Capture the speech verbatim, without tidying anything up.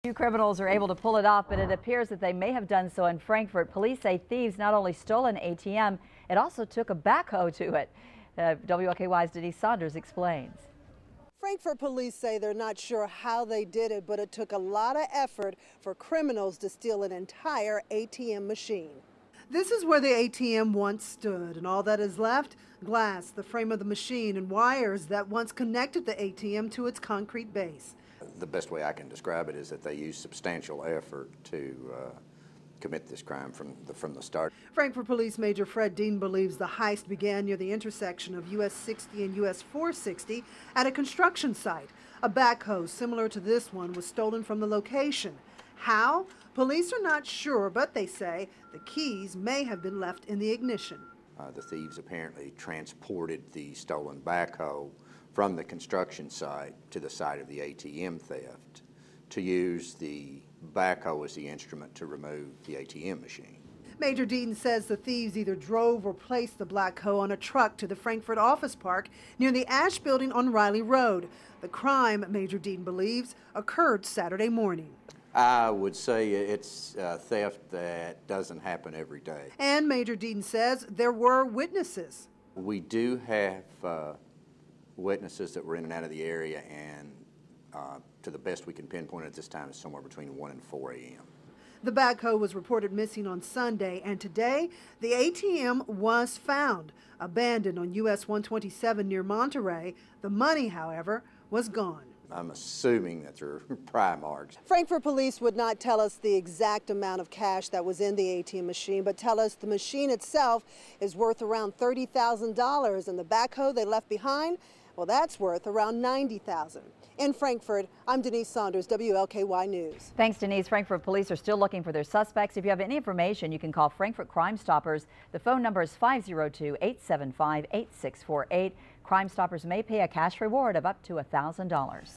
Few criminals are able to pull it off, but it appears that they may have done so in Frankfort. Police say thieves not only stole an A T M, it also took a backhoe to it. Uh, W L K Y's Denise Saunders explains. Frankfort police say they're not sure how they did it, but it took a lot of effort for criminals to steal an entire A T M machine. This is where the A T M once stood, and all that is left, glass, the frame of the machine, and wires that once connected the A T M to its concrete base. The best way I can describe it is that they used substantial effort to uh, commit this crime from the, from the start. Frankfort Police Major Fred Dean believes the heist began near the intersection of U S sixty and U S four sixty at a construction site. A backhoe similar to this one was stolen from the location. How? Police are not sure, but they say the keys may have been left in the ignition. Uh, the thieves apparently transported the stolen backhoe from the construction site to the site of the A T M theft to use the backhoe as the instrument to remove the A T M machine. Major Dean says the thieves either drove or placed the backhoe on a truck to the Frankfort office park near the Ash building on Riley Road. The crime, Major Dean believes, occurred Saturday morning. I would say it's uh, theft that doesn't happen every day. And Major Dean says there were witnesses. We do have uh, witnesses that were in and out of the area, and uh, to the best we can pinpoint at this time is somewhere between one and four A M The backhoe was reported missing on Sunday, and today the A T M was found, abandoned on U S one twenty-seven near Monterey. The money, however, was gone. I'm assuming that they're pry marks. Frankfort police would not tell us the exact amount of cash that was in the A T M machine, but tell us the machine itself is worth around thirty thousand dollars, and the backhoe they left behind, well, that's worth around ninety thousand dollars. In Frankfort, I'm Denise Saunders, W L K Y News. Thanks, Denise. Frankfort police are still looking for their suspects. If you have any information, you can call Frankfort Crime Stoppers. The phone number is five oh two, eight seven five, eight six four eight. Crime Stoppers may pay a cash reward of up to one thousand dollars.